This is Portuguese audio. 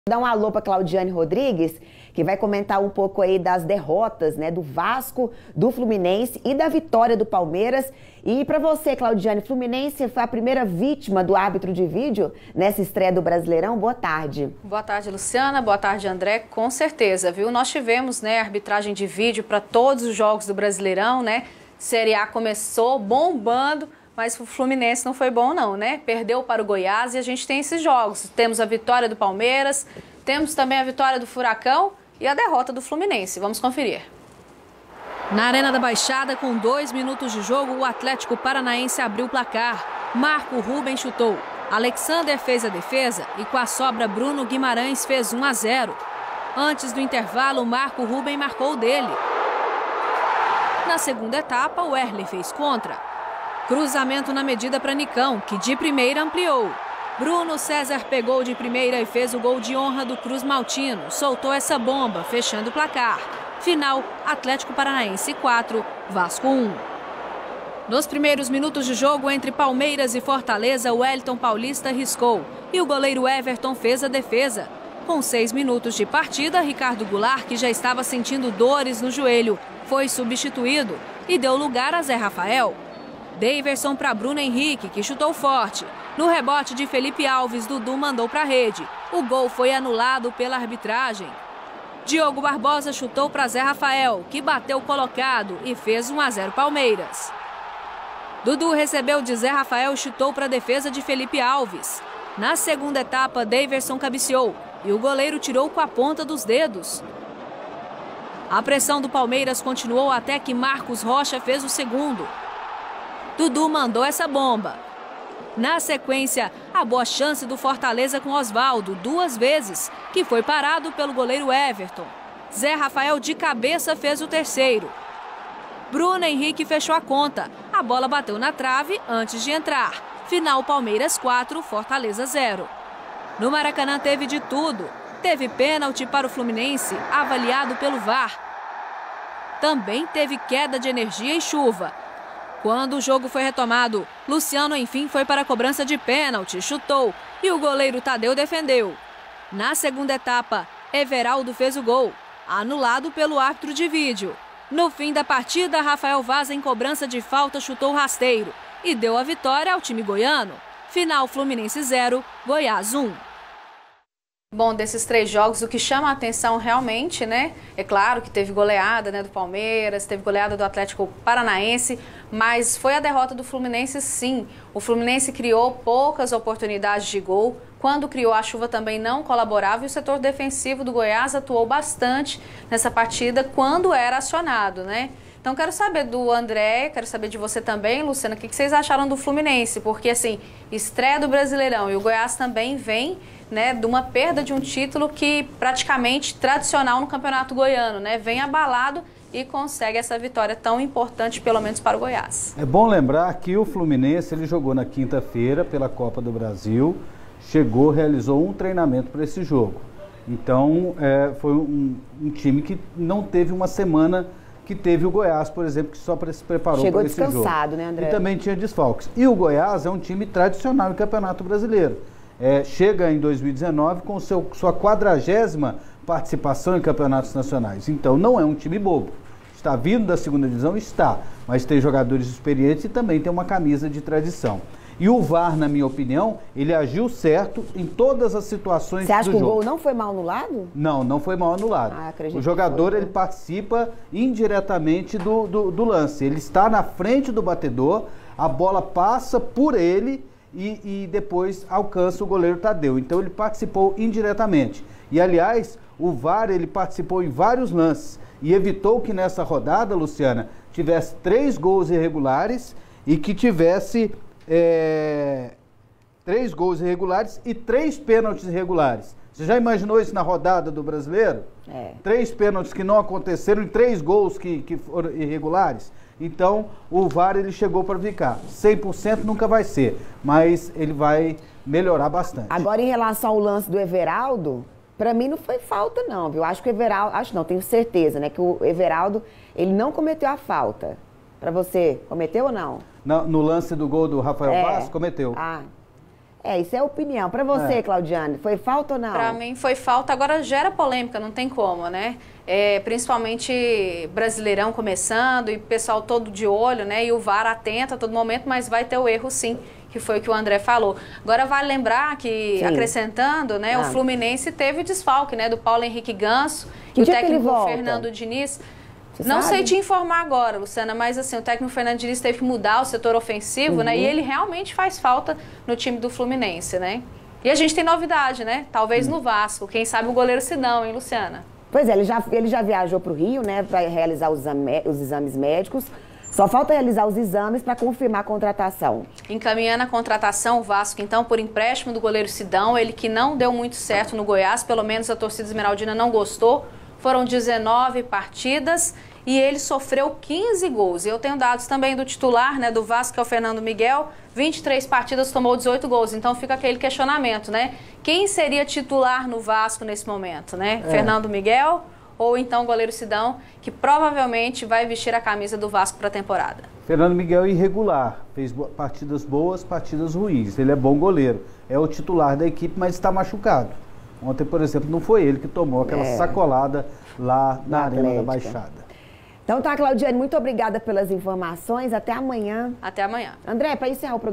Dar um alô para Claudiane Rodrigues, que vai comentar um pouco aí das derrotas, né, do Vasco, do Fluminense e da vitória do Palmeiras. E para você, Claudiane, Fluminense foi a primeira vítima do árbitro de vídeo nessa estreia do Brasileirão. Boa tarde. Boa tarde, Luciana. Boa tarde, André. Com certeza, viu? Nós tivemos, né, arbitragem de vídeo para todos os jogos do Brasileirão, né? Série A começou bombando, mas o Fluminense não foi bom não, né? Perdeu para o Goiás e a gente tem esses jogos. Temos a vitória do Palmeiras, temos também a vitória do Furacão e a derrota do Fluminense. Vamos conferir. Na Arena da Baixada, com 2 minutos de jogo, o Atlético Paranaense abriu o placar. Marco Ruben chutou. Alexander fez a defesa e com a sobra Bruno Guimarães fez 1-0. Antes do intervalo, Marco Ruben marcou o dele. Na segunda etapa, o Erle fez contra. Cruzamento na medida para Nicão, que de primeira ampliou. Bruno César pegou de primeira e fez o gol de honra do Cruz Maltino. Soltou essa bomba, fechando o placar. Final, Atlético Paranaense 4, Vasco 1. Nos primeiros minutos de jogo entre Palmeiras e Fortaleza, o Wellington Paulista riscou e o goleiro Everton fez a defesa. Com 6 minutos de partida, Ricardo Goulart, que já estava sentindo dores no joelho, foi substituído e deu lugar a Zé Rafael. Daverson para Bruno Henrique, que chutou forte. No rebote de Felipe Alves, Dudu mandou para a rede. O gol foi anulado pela arbitragem. Diogo Barbosa chutou para Zé Rafael, que bateu colocado e fez 1-0 Palmeiras. Dudu recebeu de Zé Rafael e chutou para a defesa de Felipe Alves. Na segunda etapa, Daverson cabeceou e o goleiro tirou com a ponta dos dedos. A pressão do Palmeiras continuou até que Marcos Rocha fez o segundo. Dudu mandou essa bomba. Na sequência, a boa chance do Fortaleza com Osvaldo, 2 vezes, que foi parado pelo goleiro Everton. Zé Rafael de cabeça fez o terceiro. Bruno Henrique fechou a conta. A bola bateu na trave antes de entrar. Final Palmeiras 4, Fortaleza 0. No Maracanã teve de tudo. Teve pênalti para o Fluminense, avaliado pelo VAR. Também teve queda de energia e chuva. Quando o jogo foi retomado, Luciano enfim foi para a cobrança de pênalti, chutou e o goleiro Tadeu defendeu. Na segunda etapa, Everaldo fez o gol, anulado pelo árbitro de vídeo. No fim da partida, Rafael Vaz em cobrança de falta chutou rasteiro e deu a vitória ao time goiano. Final Fluminense 0, Goiás 1. Bom, desses 3 jogos, o que chama a atenção realmente, né? É claro que teve goleada, né, do Palmeiras, teve goleada do Atlético Paranaense, mas foi a derrota do Fluminense, sim. O Fluminense criou poucas oportunidades de gol. Quando criou, a chuva também não colaborava e o setor defensivo do Goiás atuou bastante nessa partida quando era acionado, né? Então, quero saber do André, quero saber de você também, Luciana, o que vocês acharam do Fluminense? Porque, assim, estreia do Brasileirão e o Goiás também vem, né, de uma perda de um título que praticamente tradicional no Campeonato Goiano, né? Vem abalado e consegue essa vitória tão importante, pelo menos para o Goiás. É bom lembrar que o Fluminense, ele jogou na quinta-feira pela Copa do Brasil, chegou, realizou um treinamento para esse jogo. Então, foi um time que não teve uma semana que teve o Goiás, por exemplo, que só se preparou para esse jogo. Chegou descansado, né, André? E também tinha desfalques. E o Goiás é um time tradicional no Campeonato Brasileiro. Chega em 2019 com sua 40ª participação em campeonatos nacionais. Então, não é um time bobo. Está vindo da segunda divisão? Está. Mas tem jogadores experientes e também tem uma camisa de tradição. E o VAR, na minha opinião, ele agiu certo em todas as situações do jogo. Você acha que o gol não foi mal anulado? Não, não foi mal anulado. O jogador, ele participa indiretamente do lance. Ele está na frente do batedor, a bola passa por ele e depois alcança o goleiro Tadeu. Então, ele participou indiretamente. E, aliás, o VAR, ele participou em vários lances e evitou que nessa rodada, Luciana, tivesse 3 gols irregulares e que tivesse 3 gols irregulares e 3 pênaltis irregulares. Você já imaginou isso na rodada do Brasileiro? 3 pênaltis que não aconteceram e 3 gols que foram irregulares? Então, o VAR, ele chegou para ficar. 100% nunca vai ser, mas ele vai melhorar bastante. Agora, em relação ao lance do Everaldo, para mim não foi falta não, viu? Acho que o Everaldo, tenho certeza, né, que o Everaldo, ele não cometeu a falta. Para você, cometeu ou não? No lance do gol do Rafael Vaz, cometeu. Isso é opinião. Para você, Claudiane, foi falta ou não? Para mim foi falta, agora gera polêmica, não tem como, né? Principalmente Brasileirão começando e o pessoal todo de olho, né? E o VAR atento a todo momento, mas vai ter o erro sim, que foi o que o André falou. Agora vale lembrar que, acrescentando, né? O Fluminense teve o desfalque, né? Do Paulo Henrique Ganso e o técnico Fernando Diniz. Não sei te informar agora, Luciana, mas assim, o técnico Fernando Diniz teve que mudar o setor ofensivo, né? E ele realmente faz falta no time do Fluminense, né? E a gente tem novidade, né? Talvez no Vasco. Quem sabe o goleiro Sidão, hein, Luciana? Pois é, ele já viajou para o Rio, né? Para realizar os exames médicos. Só falta realizar os exames para confirmar a contratação. Encaminhando a contratação, o Vasco, então, por empréstimo do goleiro Sidão, ele que não deu muito certo no Goiás, pelo menos a torcida esmeraldina não gostou. Foram 19 partidas e ele sofreu 15 gols. E eu tenho dados também do titular, né, do Vasco, que é o Fernando Miguel, 23 partidas, tomou 18 gols. Então fica aquele questionamento, né? Quem seria titular no Vasco nesse momento, né? Fernando Miguel ou então o goleiro Sidão, que provavelmente vai vestir a camisa do Vasco para a temporada? Fernando Miguel é irregular, fez partidas boas, partidas ruins. Ele é bom goleiro, é o titular da equipe, mas está machucado. Ontem, por exemplo, não foi ele que tomou aquela sacolada lá na Arena da Baixada. Então tá, Claudiane, muito obrigada pelas informações. Até amanhã. Até amanhã. André, para encerrar o programa.